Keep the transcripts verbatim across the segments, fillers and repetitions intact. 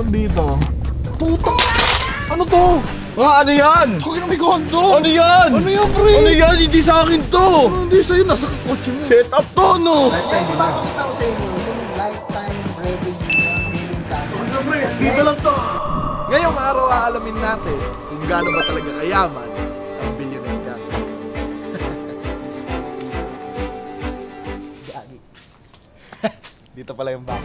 meron dito? Puto! Ano to? Ah, ano yan? Huwag na may kondo! Ano yan? Ano yan, pre? Ano yan? Hindi sa akin to! Ano hindi sa'yo? Nasa kotse mo. Set up to, no? Lifetime, di ba? Pakita ko sa inyo yung lifetime revenue ng gaming channel. Ano, pre? Dito lang to! Ngayong araw aalamin natin kung gaano ba talaga kayaman ang billionaire ka. Gagi. Dito pala yung back.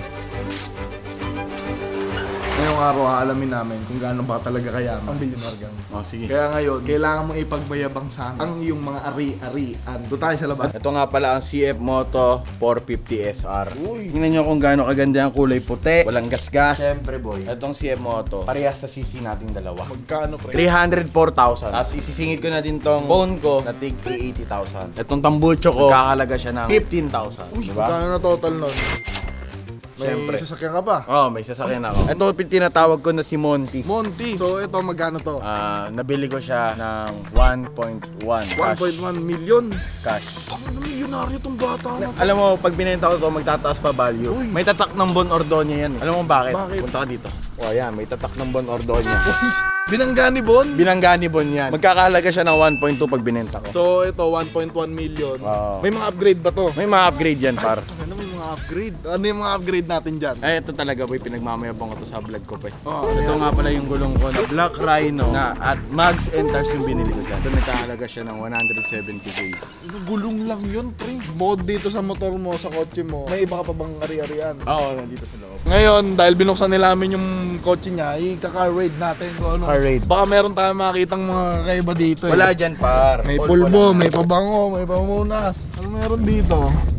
Ngayong araw aalamin namin kung gaano ba talaga kayaman ang billionaire gang. Oh, sige. Kaya ngayon, kailangan mong ipagbayabang sa akin ang iyong mga ari-arian. Doon tayo sa labas. Ito nga pala ang C F Moto four fifty S R. Uy, tingnan nyo kung gaano kaganda ang kulay puti. Walang gasgas. Siyempre boy, itong C F Moto, parehas sa C C nating dalawa. Magkano, pre? three hundred four thousand. Tapos isisingit ko na din tong phone ko na tig three hundred eighty thousand. Itong tambucho ko, kakalaga siya ng fifteen thousand. Uy, diba? magkano na total nun? May Siyempre. sasakyan ka pa? Oh, may sasakyan ako. Ito tinatawag ko na si Monty. Monty. So ito magkano to? Ah, nabili ko siya ng one point one one point one million. cash. Ano milyonaryo tong bata na? Alam mo, pag binenta ko to, magtataas pa value. Uy. May tatak ng Bon Ordoña yan. Alam mo bakit? Bakit? Punta ka dito. Oh, yan. May tatak ng Bon Ordoña. Binangga ni Bon? Binangga ni Bon yan. Magkakahalaga siya ng one point two pag binenta ko. So ito one point one million. Wow. May mga upgrade ba to? May mga upgrade yan, par. Ano may mga upgrade? Ano yung mga upgrade natin dyan? Ay, ito talaga, boy. Pinagmamayabang ko to sa vlog ko, pa. Oh, Ito nga pala yung gulong ko na Black Rhino na at Mags and Tars yung binili ko dyan. Ito nagkahalaga siya ng one hundred seventy K. Gulong lang yun, pre. Mod dito sa motor mo, sa kotse mo. May iba ka pa bang ari-arian? Oo, nandito sa loob. Ngayon, dahil binuksan nila amin yung kotse niya, i-car raid natin kung ano. Car raid. Baka meron tayong makitang mga kakaiba dito eh. Wala dyan, par. May All pulbo, wala. may pabango, may pamunas. Ano meron dito?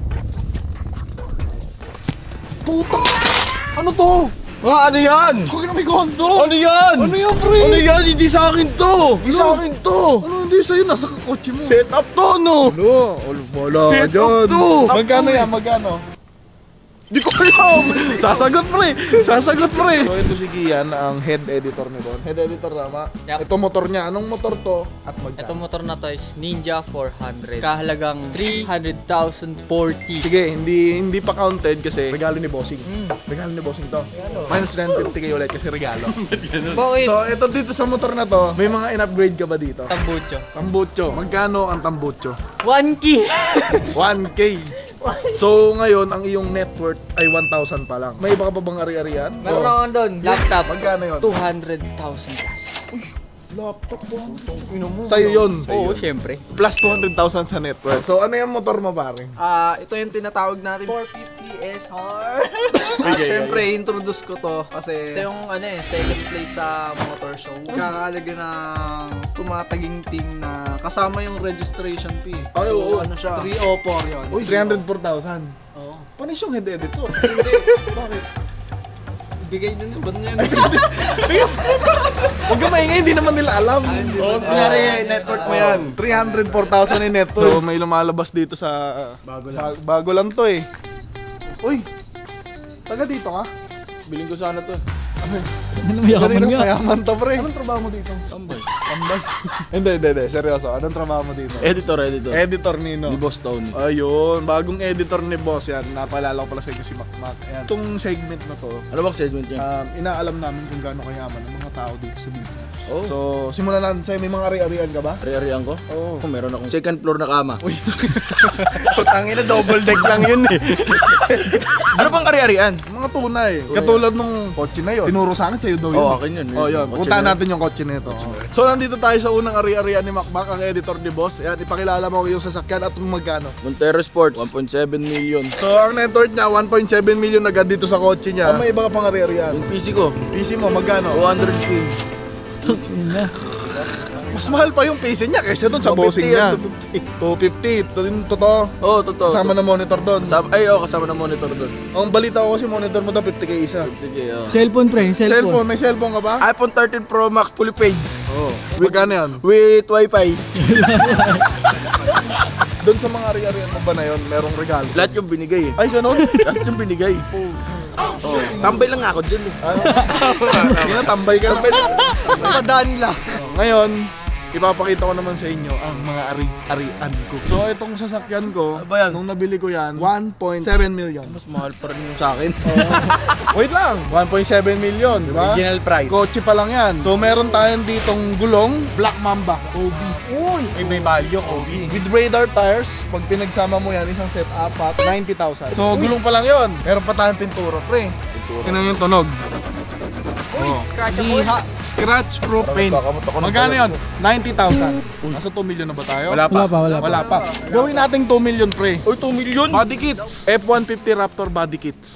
Puto! Ano to? Ah, ano yan? Huwag na may kondo! Ano yan? Ano yan, pre? Ano yan? Hindi sa akin to! Hindi sa Ano? akin to! Ano hindi sa'yo? Nasa kotse mo. Set up to, no? Ano? Wala ka Set up dyan. to! Magkano yan? Magkano? Di ko alam! Sasagot pre! Sasagot pre! So ito si Kian, ang head editor ni Bon. Head editor tama? Yep. Ito motor niya. Anong motor to? At magkano? Itong motor na to is Ninja four hundred. Kahalagang three hundred thousand forty. Sige, hindi hindi pa counted kasi regalo ni Bossing. Mm. Regalo ni Bossing to. Minus nine fifty kayo ulit kasi regalo. Bakit? So ito dito sa motor na to, may mga in-upgrade ka ba dito? Tambucho. Tambucho. Magkano ang tambucho? one K. one K. So ngayon, ang iyong net worth ay one thousand pa lang. May iba ka pa bang ari-arian? Meron ako doon. Laptop. Magkano yun? two hundred thousand plus. Laptop mo. Sa'yo yun. Oo, syempre. Plus two hundred thousand sa net worth. So ano yung motor mo pare? Ah, ito yung tinatawag natin four fifty S R. At syempre, introduce ko to kasi ito yung ano eh, second place sa motor show. Kakalaga ng tumataginting na kasama yung registration fee. Ay, So, oo. ano siya? three oh four yun. Uy, three hundred four thousand. Oo. Paano yung head editor? Hindi. Bakit? Bigay din yung ba't niya? Huwag ka maingay, hindi naman nila alam. Oh, kunyari, network mo yan. three hundred four thousand in net worth. So may lumalabas dito sa... Bago Bago, bago lang to eh. Uy, taga dito ka? Biling ko sana to. Ano mayaman nga? Mayaman to pre. Anong trabaho mo dito? Tambay. Tambay? Hindi, hindi, hindi. Seryoso. Anong trabaho mo dito? Editor, editor. Editor Nino. Ni Boss Tony. Ayun, bagong editor ni Boss yan. Napaalala ko pala sa inyo si Mac Mac. Ayan. Itong segment na to, Ano bang segment niya? um, inaalam namin kung gaano kayaman ang mga tao dito sa dito. Oh. So, simulan natin sa'yo. May mga ari-arian ka ba? Ari-arian ko? Oo. Oh, meron akong second floor na kama. Uy. Putangin na double deck lang yun eh. Ano bang ari-arian? Mga tunay. Katulad nung kotse na yun. Tinuro sa akin sa'yo daw yun. Oo, akin yun. Oh, yun. Kotse Puntahan na yun. natin yung kotse nito. So, nandito tayo sa unang ari-arian ni Macmac, ang editor ni Boss. Ayan, ipakilala mo yung sasakyan at kung magkano. Montero Sports, one point seven million. So, ang net worth niya, one point seven million agad dito sa kotse niya. Oh, may iba ka pang ari-arian. Yung P C ko, P C mo, magkano? two hundred K. Mas mahal pa yung P C niya kaysa doon sa bossing niya. two fifty. Ito din totoo. Oo, oh, totoo. Kasama na monitor doon. Kasama, ay, oo, kasama na monitor doon. Ang balita ko kasi monitor mo daw fifty K isa. fifty K, oo. Cellphone pre, Cellphone, cellphone. may cellphone ka ba? iPhone thirteen Pro Max fully paid. Oo. Magkano yan? With Wi-Fi. Doon sa mga ari-arian mo ba na yun, merong regalo? Lahat yung binigay eh. Ay, ganun? Lahat yung binigay. Oh. Tambay lang ako dyan eh. Ano? Sige na, tambay ka na. Padaan lang. Ngayon, ipapakita ko naman sa inyo ang mga ari-arian ko. So itong sasakyan ko, Ano ba yan? nung nabili ko yan, one point seven million. Mas mahal pa rin yung sa akin. Wait lang, one point seven million, di ba? Original price. Kotse pa lang yan. So meron tayong ditong gulong, Black Mamba, O B. Uy! May may value, Kobe. With radar tires, pag pinagsama mo yan, isang set apat, ninety thousand. So gulong pa lang yun. Meron pa tayong pintura, pre. Tingnan yung tunog. Uy! Oh. Scratch Liha, scratch proof paint. Magkano yun? ninety thousand. Nasa two million na ba tayo? Wala pa. Wala pa, wala pa. Gawin nating two million, pre. Uy, two million? Body kits. F one fifty Raptor body kits.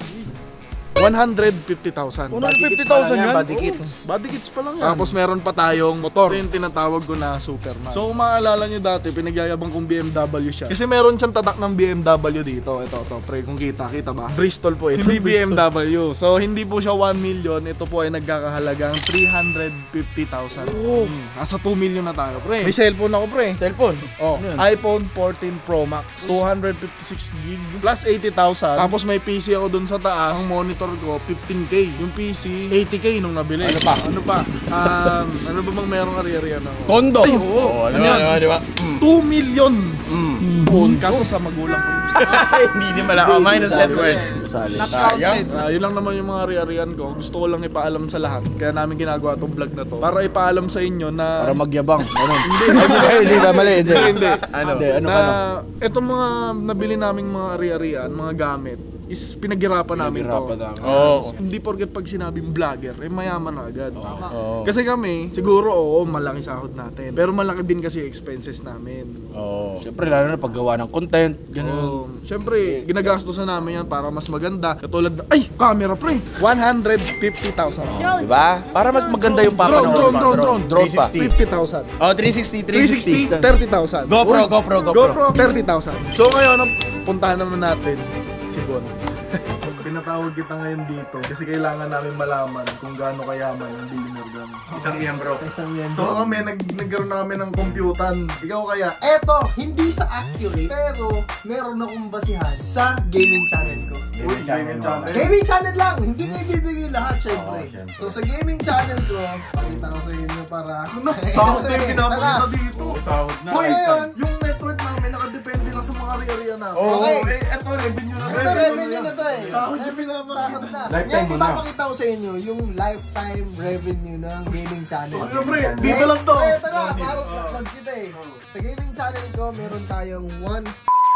one hundred fifty thousand. one hundred fifty thousand yan? Body kits. Body kits pa lang yan. Tapos meron pa tayong motor. Ito yung tinatawag ko na Superman. So kung maalala nyo dati, pinagyayabang kong B M W siya. Kasi meron siyang tatak ng B M W dito. Ito, ito, pre, kung kita, kita ba? Bristol po ito. Hindi B M W. So hindi po siya one million. Ito po ay nagkakahalagang three hundred fifty thousand. Oh. Hmm, nasa two million na tayo, pre. May cellphone ako, pre. Cellphone? Oh, Ano yan? iPhone fourteen Pro Max, two hundred fifty-six gig plus eighty thousand. Tapos may P C ako dun sa taas. Ang monitor ko fifteen K. Yung P C eighty K nung nabili. Ano pa? Ano pa? Um, ano ba bang merong ari-arian ako? Kondo! Ay, oo. Oh, Ano ano yan? ba, di ba? two million. Mm. Phone. Kaso sa magulang ko. Hindi din pala. Oh, minus net worth. Not counted. Ah, yun lang naman yung mga ari-arian ko. Gusto ko lang ipaalam sa lahat. Kaya namin ginagawa tong vlog na to. Para ipaalam sa inyo na Para magyabang. Ganun. Hindi, Hindi ba mali? hindi, hindi. Ano? Hindi, Ano na ka na? itong mga nabili naming mga ari-arian, mga gamit, is pinaghirapan namin to. Pinaghirapan namin. Oo. Oo. Hindi porket pag sinabing vlogger, eh mayaman na agad. Oo. Kasi kami, siguro oo, malaki sahod natin. Pero malaki din kasi yung expenses namin. Oo. Siyempre, lalo na paggawa ng content. Ganun. Oo. Siyempre, ginagastosan namin yan para mas maganda. Katulad na, ay, camera pre! one hundred fifty thousand. Di ba? Para mas maganda yung Drone, papanood. drone, drone, drone. Drone pa. fifty thousand. Oh, three sixty, three sixty, thirty thousand. GoPro, GoPro, GoPro. GoPro, thirty thousand. So ngayon, ang puntahan naman natin si Bon. Pinatawag kita ngayon dito kasi kailangan namin malaman kung gaano kayaman ang billionaire gano'n. Isang miyembro. Isang yan. So kami, nag nagkaroon na kami ng computan. Ikaw kaya? Eto, hindi sa accurate, pero meron akong basihan sa gaming channel ko. Uy, gaming channel. Gaming channel lang! Hindi na ibibigay lahat, syempre. Oo, syempre. So sa gaming channel ko, pakita ko sa inyo para... Ano? Sahod na yung pinapakita dito. Sahod na. Hoy, Ayun. yung network namin nakadepende lang sa mga ari-arian namin. Oo. Okay. Eh, eto revenue na. Ito revenue na to eh. Sahod yung Sahod pinapakita. na. Lifetime Ngayon, mo na. ipapakita ko sa inyo yung lifetime revenue ng gaming channel. Ano pre, dito lang to. Eh, tara, parang lag kita eh. Sa gaming channel ko, meron tayong one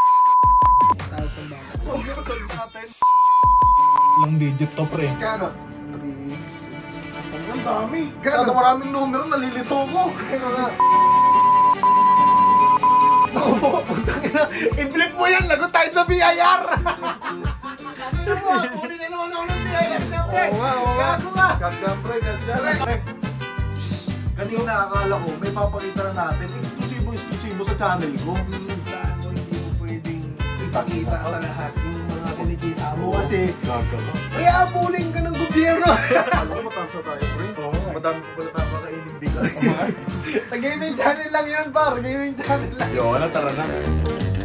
thousand dollars. Ilang digit to pre? Kano? Ang dami. Kaya maraming numero, nalilito ko. Kano nga? Ako po, putang ina. I-flip mo yan, lagot tayo sa B I R! Ano mo, kunin na naman ako ng B I R na pre. Oo nga, oo nga. Gago nga. Gagam pre, gagam pre. Shhh! Kanina akala ko, may papakita na natin. Eksklusibo-eksklusibo sa channel ko. Hmm, plan mo, hindi mo pwedeng ipakita sa lahat yung mga kinikita mo kasi Gagam. pre, abuling ka ng gobyerno. Alam ko, mataas na tayo pre. Oo. Madami ko pala tayo makainin bigas. Sa gaming channel lang yun, par. Gaming channel lang. Yo, ano, tara na.